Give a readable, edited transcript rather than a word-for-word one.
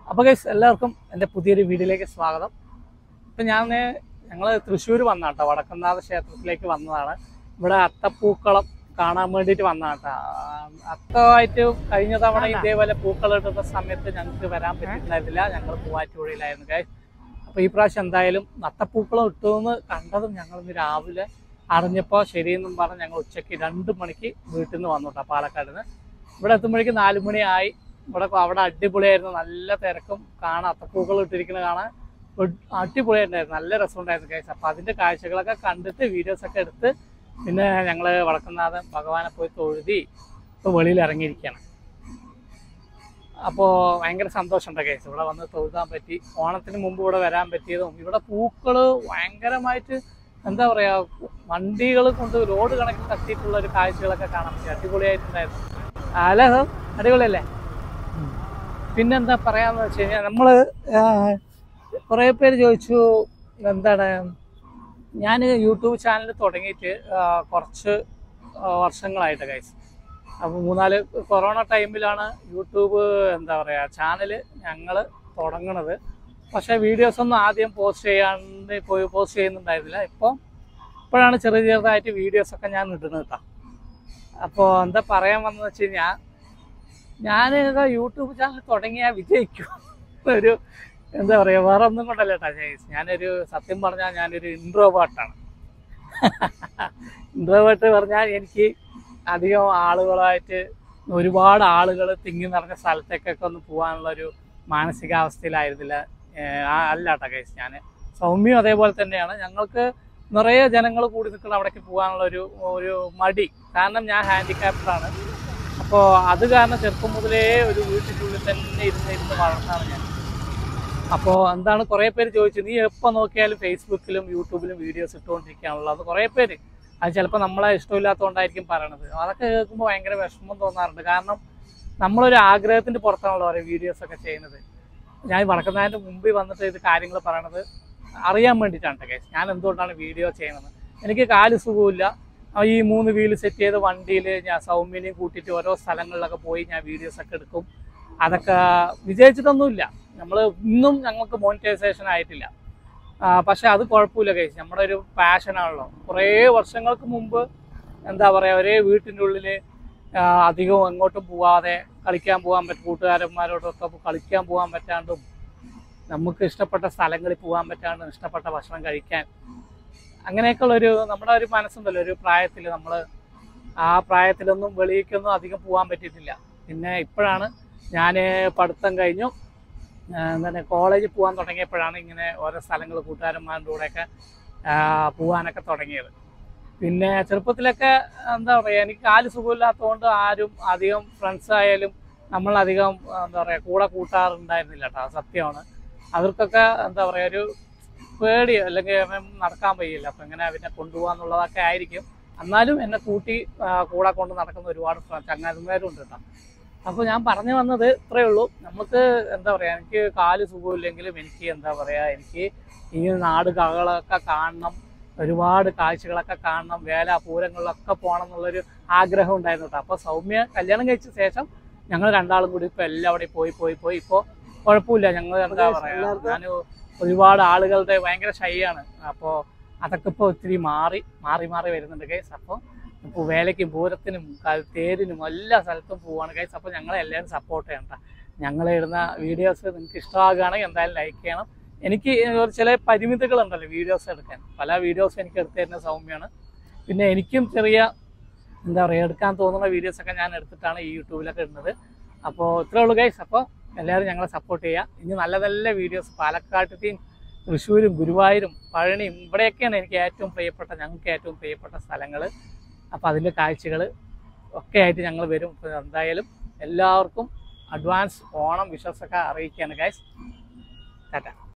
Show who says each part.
Speaker 1: അപ്പോൾ ഗൈസ് എല്ലാവർക്കും എൻ്റെ പുതിയൊരു വീഡിയോയിലേക്ക് സ്വാഗതം. ഇപ്പം ഞങ്ങൾ തൃശ്ശൂർ വന്നതാണ് കേട്ടോ, വടക്കുംനാഥ ക്ഷേത്രത്തിലേക്ക് വന്നതാണ്. ഇവിടെ അത്തപ്പൂക്കളം കാണാൻ വേണ്ടിയിട്ട് വന്നതാണ് കേട്ടോ. അത്തമായിട്ട് കഴിഞ്ഞ തവണ ഇതേപോലെ പൂക്കളം ഇടുന്ന സമയത്ത് ഞങ്ങൾക്ക് വരാൻ പറ്റിയിട്ടുണ്ടായിരുന്നില്ല, ഞങ്ങൾ മൂവാറ്റുപുഴയിലായിരുന്നു ഗൈസ്. അപ്പോൾ ഈ പ്രാവശ്യം എന്തായാലും അത്തപ്പൂക്കളം ഇട്ടുമെന്ന് കണ്ടതും ഞങ്ങളിന്ന് രാവിലെ അറിഞ്ഞപ്പോൾ ശരിയെന്നും പറഞ്ഞ് ഞങ്ങൾ ഉച്ചയ്ക്ക് 2 മണിക്ക് വീട്ടിൽ നിന്ന് വന്നു കേട്ടോ, പാലക്കാട് നിന്ന്. ഇവിടെ എത്തുമ്പോഴേക്കും 4 മണിയായി. അവിടെ അടിപൊളിയായിരുന്നു, നല്ല തിരക്കും കാണാൻ, അത്തപ്പൂക്കൾ ഇട്ടിരിക്കുന്നത് കാണാൻ അടിപൊളിയായിട്ടുണ്ടായിരുന്നു, നല്ല രസമുണ്ടായിരുന്നു ഗൈസ്. അപ്പോൾ അതിൻ്റെ കാഴ്ചകളൊക്കെ കണ്ടിട്ട് വീഡിയോസൊക്കെ എടുത്ത് പിന്നെ ഞങ്ങൾ വടക്കുംനാഥൻ ഭഗവാനെ പോയി തൊഴുതി ഇപ്പോൾ വെളിയിൽ ഇറങ്ങിയിരിക്കുകയാണ്. അപ്പോൾ ഭയങ്കര സന്തോഷമുണ്ട് ഗൈസ്, ഇവിടെ വന്ന് തൊഴുതാൻ പറ്റി. ഓണത്തിന് മുമ്പ് ഇവിടെ വരാൻ പറ്റിയതും ഇവിടെ പൂക്കൾ ഭയങ്കരമായിട്ട് എന്താ പറയുക, വണ്ടികൾ കൊണ്ട് ലോഡ് കണക്കിൽ തട്ടിയിട്ടുള്ള ഒരു കാഴ്ചകളൊക്കെ കാണാൻ പറ്റി, അടിപൊളിയായിട്ടുണ്ടായിരുന്നു. അല്ലേ സാർ, അടിപൊളിയല്ലേ? പിന്നെന്താ പറയാന്ന് വെച്ച് കഴിഞ്ഞാൽ നമ്മൾ കുറേ പേര് ചോദിച്ചു എന്താണ്, ഞാൻ യൂട്യൂബ് ചാനൽ തുടങ്ങിയിട്ട് കുറച്ച് വർഷങ്ങളായിട്ട് ഗൈസ്. അപ്പോൾ 3-4 കൊറോണ ടൈമിലാണ് യൂട്യൂബ് എന്താ പറയുക ചാനൽ ഞങ്ങൾ തുടങ്ങണത്. പക്ഷേ വീഡിയോസൊന്നും ആദ്യം പോസ്റ്റ് ചെയ്യുന്നുണ്ടായിരുന്നില്ല. ഇപ്പോഴാണ് ചെറുതായിട്ട് വീഡിയോസൊക്കെ ഞാൻ ഇടുന്നത് കേട്ടോ. അപ്പോൾ എന്താ പറയാൻ വന്നതെന്ന് വെച്ച് കഴിഞ്ഞാൽ, ഞാൻ യൂട്യൂബ് ചാനൽ തുടങ്ങിയാൽ വിജയിക്കും ഒരു എന്താ പറയുക, വേറെ ഒന്നും കൊണ്ടല്ല കേട്ടോ ചേച്ചി. ഞാനൊരു സത്യം പറഞ്ഞാൽ ഞാനൊരു ഇൻട്രോവേർട്ടാണ്. ഇൻട്രോവേർട്ട് പറഞ്ഞാൽ എനിക്ക് അധികം ആളുകളായിട്ട് ഒരുപാട് ആളുകൾ തിങ്ങി നിറഞ്ഞ സ്ഥലത്തേക്കൊക്കെ ഒന്ന് പോകാനുള്ളൊരു മാനസികാവസ്ഥയിലായിരുന്നില്ല. അല്ല കേട്ടോ കേസ്, ഞാൻ സൗമ്യം അതേപോലെ തന്നെയാണ്. ഞങ്ങൾക്ക് നിറയെ ജനങ്ങൾ കൂടി നിൽക്കുന്ന അവിടേക്ക് പോകാനുള്ള ഒരു മടി, കാരണം ഞാൻ ഹാൻഡിക്യാപ്ഡാണ്. അപ്പോൾ അത് കാരണം ചെറുപ്പം മുതലേ ഒരു വീട്ടിനുള്ളിൽ തന്നെ ഇരുന്ന് വളർന്നാണ് ഞാൻ. അപ്പോൾ എന്താണ്, കുറേ പേര് ചോദിച്ചു, നീ എപ്പോൾ നോക്കിയാലും ഫേസ്ബുക്കിലും യൂട്യൂബിലും വീഡിയോസ് ഇട്ടുകൊണ്ടിരിക്കുകയാണല്ലോ. അത് കുറേ പേര്, അത് ചിലപ്പോൾ നമ്മളെ ഇഷ്ടമില്ലാത്തതുകൊണ്ടായിരിക്കും പറയണത്. അതൊക്കെ കേൾക്കുമ്പോൾ ഭയങ്കര വിഷമം തോന്നാറുണ്ട്. കാരണം നമ്മളൊരു ആഗ്രഹത്തിൻ്റെ പുറത്താണല്ലോ ഓരോ വീഡിയോസൊക്കെ ചെയ്യുന്നത്. ഞാൻ വടക്കുംനാഥൻ്റെ മുമ്പിൽ വന്നിട്ട് ഇത് കാര്യങ്ങൾ പറയണത് അറിയാൻ വേണ്ടിയിട്ടാണ് കേസ്. ഞാൻ എന്തുകൊണ്ടാണ് വീഡിയോ ചെയ്യണത്, എനിക്ക് കാല് സുഖമില്ല. ഈ 3 വീല് സെറ്റ് ചെയ്ത വണ്ടിയിൽ ഞാൻ സൗമ്യനെയും കൂട്ടിയിട്ട് ഓരോ സ്ഥലങ്ങളിലൊക്കെ പോയി ഞാൻ വീഡിയോസൊക്കെ എടുക്കും. അതൊക്കെ വിജയിച്ചിട്ടൊന്നുമില്ല, നമ്മൾ ഇന്നും ഞങ്ങൾക്ക് മോണിറ്റൈസേഷൻ ആയിട്ടില്ല. പക്ഷെ അത് കുഴപ്പമില്ല കേസ്, നമ്മുടെ ഒരു പാഷനാണല്ലോ. കുറേ വർഷങ്ങൾക്ക് മുമ്പ് എന്താ പറയുക, ഒരേ വീട്ടിൻ്റെ ഉള്ളിൽ അധികവും എങ്ങോട്ടും പോവാതെ കളിക്കാൻ പോകാൻ പറ്റും, കൂട്ടുകാരന്മാരോടൊക്കെ കളിക്കാൻ പോകാൻ പറ്റാണ്ടും നമുക്ക് ഇഷ്ടപ്പെട്ട സ്ഥലങ്ങളിൽ പോകാൻ പറ്റാണ്ടും ഇഷ്ടപ്പെട്ട ഭക്ഷണം കഴിക്കാൻ, അങ്ങനെയൊക്കെയുള്ളൊരു നമ്മുടെ ഒരു മനസ്സുണ്ടല്ലോ. ഒരു പ്രായത്തിൽ നമ്മൾ ആ പ്രായത്തിലൊന്നും വെളിയിലേക്കൊന്നും അധികം പോകാൻ പറ്റിയിട്ടില്ല. പിന്നെ ഇപ്പോഴാണ് ഞാൻ പഠിത്തം കഴിഞ്ഞു എന്താണ് കോളേജിൽ പോകാൻ തുടങ്ങിയപ്പോഴാണ് ഇങ്ങനെ ഓരോ സ്ഥലങ്ങൾ കൂട്ടുകാരന്മാരുടെ കൂടെയൊക്കെ പോകാനൊക്കെ തുടങ്ങിയത്. പിന്നെ ചെറുപ്പത്തിലൊക്കെ എന്താ പറയുക, എനിക്ക് കാല് സുഖമില്ലാത്തതുകൊണ്ട് ആരും അധികം ഫ്രണ്ട്സ് ആയാലും നമ്മളധികം എന്താ പറയുക കൂടെ കൂട്ടാറുണ്ടായിരുന്നില്ല കേട്ടോ, സത്യമാണ്. അവർക്കൊക്കെ എന്താ പറയുക ഒരു പേടി, അല്ലെങ്കിൽ നടക്കാൻ വയ്യില്ല, അപ്പം എങ്ങനെ അവനെ കൊണ്ടുപോകാന്നുള്ളതൊക്കെ ആയിരിക്കും. എന്നാലും എന്നെ കൂടെ കൊണ്ട് നടക്കുന്ന ഒരുപാട് ചങ്ങാതിമാരും ഉണ്ട് കേട്ടോ. അപ്പോൾ ഞാൻ പറഞ്ഞു വന്നത് ഇത്രയേ ഉള്ളൂ. നമുക്ക് എന്താ പറയുക, എനിക്ക് കാല് സുഖമില്ലെങ്കിലും എനിക്ക് എന്താ പറയുക, എനിക്ക് ഈ നാടുകളൊക്കെ കാണണം, ഒരുപാട് കാഴ്ചകളൊക്കെ കാണണം, പൂരങ്ങളിലൊക്കെ പോകണം എന്നുള്ളൊരു ആഗ്രഹം ഉണ്ടായിരുന്നു കേട്ടോ. അപ്പോൾ സൗമ്യ കല്യാണം കഴിച്ച ശേഷം ഞങ്ങൾ രണ്ടാളും കൂടി ഇപ്പോൾ എല്ലാവിടെയും പോയി ഇപ്പോൾ കുഴപ്പമില്ല. ഞങ്ങൾ എന്താ പറയുക, ഞാൻ ഒരുപാട് ആളുകളുടെ ഭയങ്കര ഷൈയാണ്. അപ്പോൾ അതൊക്കെ ഇപ്പോൾ ഒത്തിരി മാറി വരുന്നുണ്ട് ഗൈസ്. അപ്പോൾ വേലയ്ക്കും പൂരത്തിനും തേരിനും എല്ലാ സ്ഥലത്തും പോവാണ് ഗൈസ്. അപ്പോൾ ഞങ്ങളെ എല്ലാവരും സപ്പോർട്ട് ചെയ്യണം. ഞങ്ങളിടുന്ന വീഡിയോസ് നിങ്ങൾക്ക് ഇഷ്ടമാകുകയാണെങ്കിൽ എന്തായാലും ലൈക്ക് ചെയ്യണം. എനിക്ക് ചില പരിമിതികളുണ്ടല്ലോ വീഡിയോസ് എടുക്കാൻ, പല വീഡിയോസും എനിക്ക് എടുത്തു തരുന്ന സൗമ്യമാണ്. പിന്നെ എനിക്കും ചെറിയ എന്താ പറയുക എടുക്കാൻ തോന്നുന്ന വീഡിയോസൊക്കെ ഞാൻ എടുത്തിട്ടാണ് ഈ യൂട്യൂബിലൊക്കെ ഇടുന്നത്. അപ്പോൾ ഇത്രേ ഉള്ളൂ ഗൈസ്. അപ്പോൾ എല്ലാവരും ഞങ്ങളെ സപ്പോർട്ട് ചെയ്യുക. ഇനി നല്ല നല്ല വീഡിയോസ് പാലക്കാട്ടത്തെയും തൃശ്ശൂരും ഗുരുവായൂരും പഴനിയും ഇവിടെയൊക്കെയാണ് ഞങ്ങൾക്ക് ഏറ്റവും പ്രിയപ്പെട്ട സ്ഥലങ്ങൾ. അപ്പോൾ അതിൻ്റെ കാഴ്ചകൾ ഒക്കെ ആയിട്ട് ഞങ്ങൾ വരും. അപ്പോൾ എന്തായാലും എല്ലാവർക്കും അഡ്വാൻസ് ഓണം വിഷസൊക്കെ അറിയിക്കുകയാണ് ഗൈസ്. ടാറ്റ.